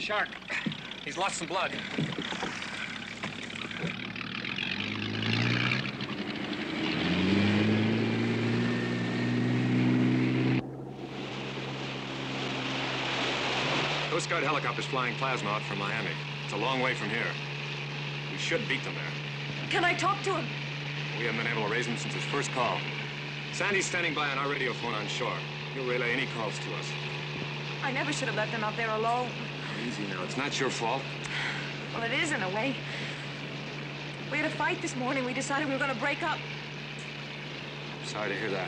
Shark. He's lost some blood. Coast Guard helicopter's flying plasma out from Miami. It's a long way from here. We should beat them there. Can I talk to him? We haven't been able to raise him since his first call. Sandy's standing by on our radio phone on shore. He'll relay any calls to us. I never should have left them out there alone. Easy now. It's not your fault. Well, it is in a way. We had a fight this morning. We decided we were going to break up. Sorry to hear that.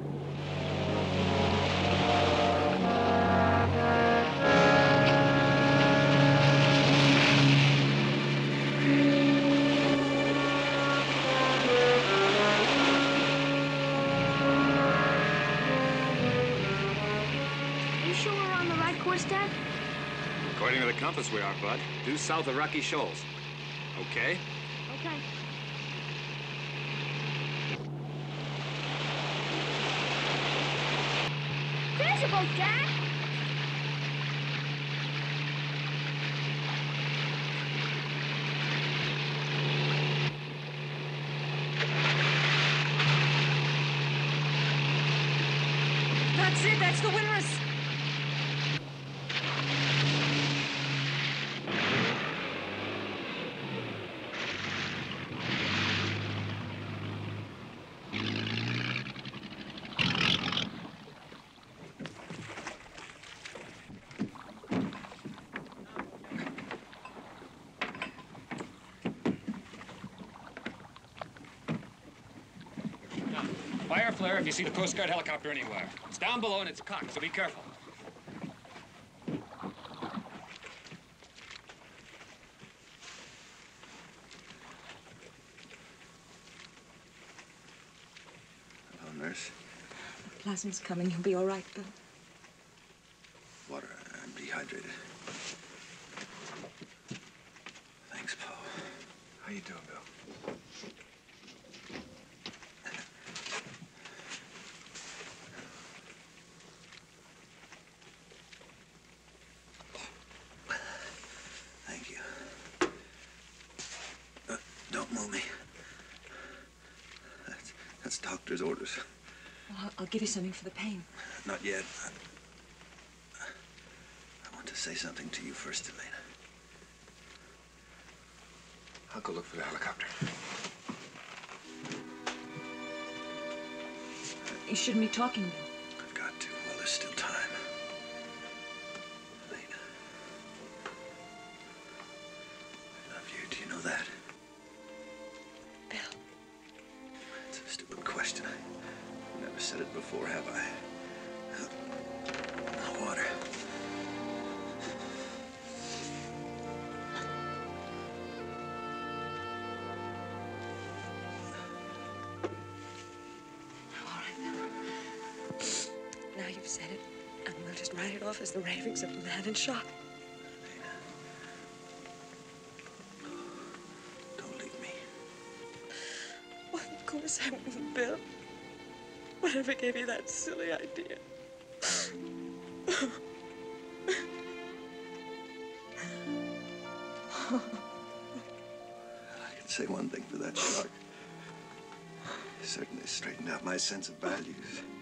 Dad? According to the compass, we are, Bud. Due south of Rocky Shoals. Okay? Okay. There's a boat, Dad. That's it. That's the windlass. Fire a flare if you see the Coast Guard helicopter anywhere. It's down below and it's cocked, so be careful. Hello, nurse. The plasma's coming. You'll be all right, Bill. Water. I'm dehydrated. Thanks, Poe. How you doing, Bill? Thank you. Don't move me. That's doctor's orders. Well, I'll give you something for the pain. Not yet. I want to say something to you first, Elena. I'll go look for the helicopter. You shouldn't be talking, Bill. I've got to while there's still time. Elena. I love you. Do you know that? Bill. It's a stupid question. I've never said it before, have I? Water. Now you've said it, and we'll just write it off as the ravings of a man in shock. Don't leave me. What, of course I wouldn't, Bill. Whatever gave you that silly idea? I can say one thing for that shark. He certainly straightened out my sense of values.